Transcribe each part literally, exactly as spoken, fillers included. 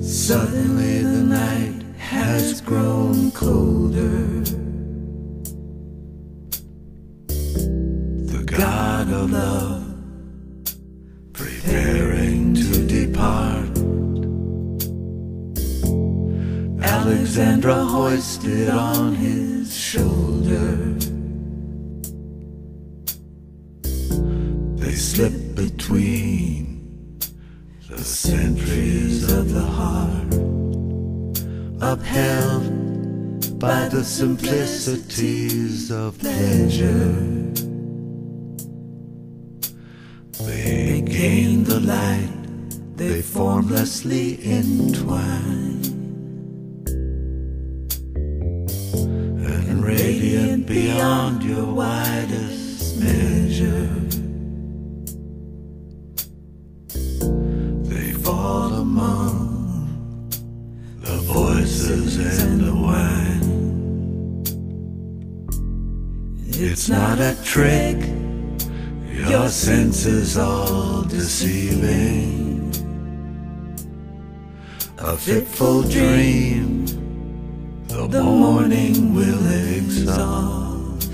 Suddenly the night has grown colder. The god of love preparing to depart. Alexandra hoisted on his shoulder. They slip between the centuries of the heart, upheld by the simplicities of pleasure. They gain the light, they formlessly entwine, and radiant beyond your widest measure. They fall among the voices and the wine. It's not a trick, your senses all deceiving, a fitful dream the morning will exhaust.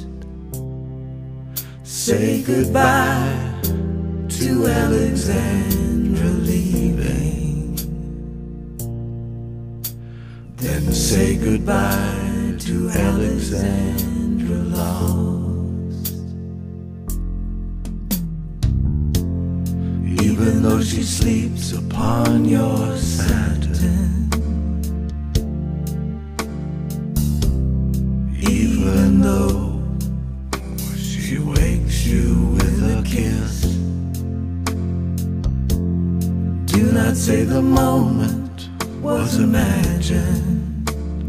Say goodbye to Alexandra leaving, then say goodbye to Alexandra lost. Even though she sleeps upon your satin, even though she wakes you with a kiss, do not say the moment was imagined.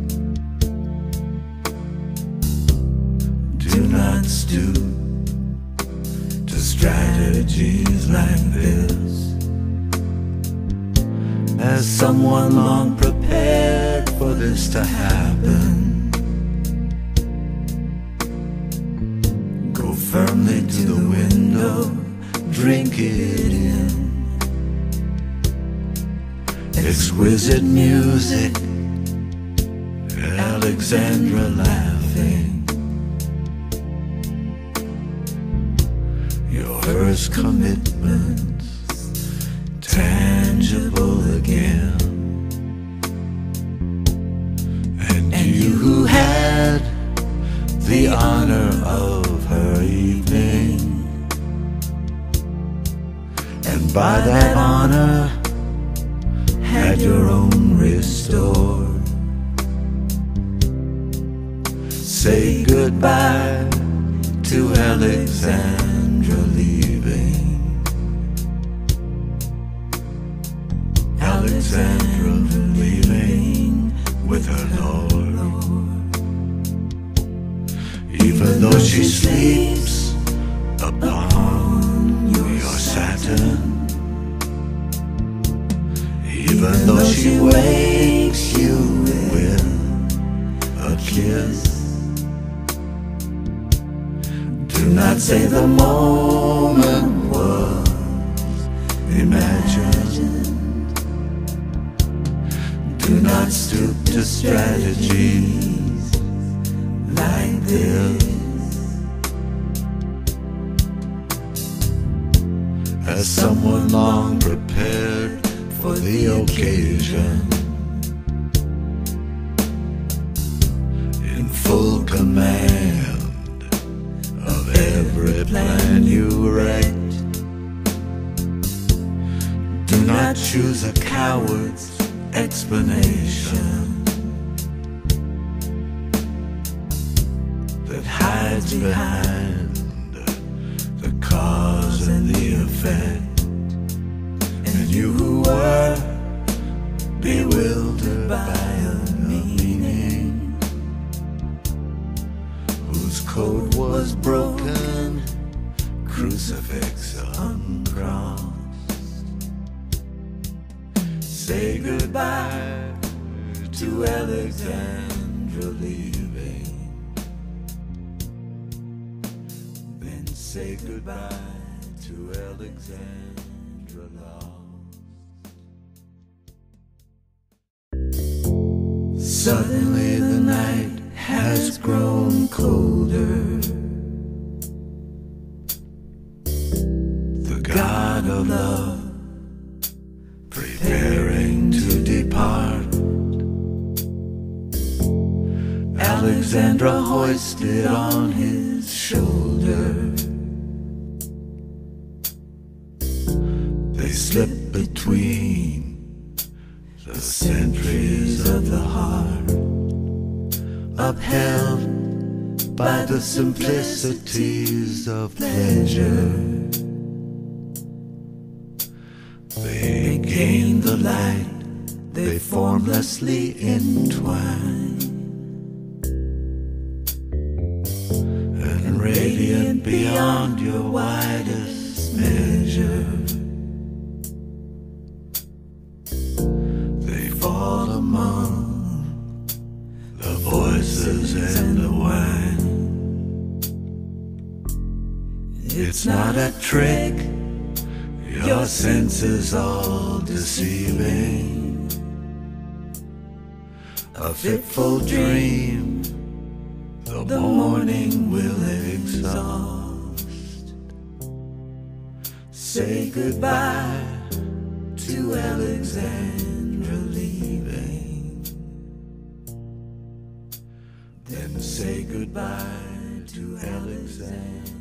Do not stoop to strategies like this, as someone long prepared for this to happen. Go firmly to the window, drink it in. Exquisite music, Alexandra laughing. Your first commitment's tangible again. And you who had the honor of her evening, and by that honor had your own restored, say goodbye to Alexandra leaving. Alexandra leaving with her Lord. Even though she sleeps upon your satin, even though she wakes you with a kiss, do not say the moment was imagined. Do not stoop to strategies like this, as someone long prepared for the occasion, in full command of every plan you wrecked. Do not choose a coward's explanation that hides behind the cause and the effect. And you who were bewildered by a meaning whose code was broken, crucifix uncrossed, say goodbye to Alexandra leaving, then say goodbye to Alexandra lost. Suddenly the night has grown colder. The god of love preparing to depart. Alexandra hoisted on his shoulder. They slip between the centuries of the heart, upheld by the simplicities of pleasure. They gain the light, they formlessly entwine, and radiant beyond your widest measure. They fall among the voices and the wine. It's not a trick, your senses all deceiving, a fitful dream the morning will exhaust. Say goodbye to Alexandra leaving, then say goodbye to Alexandra.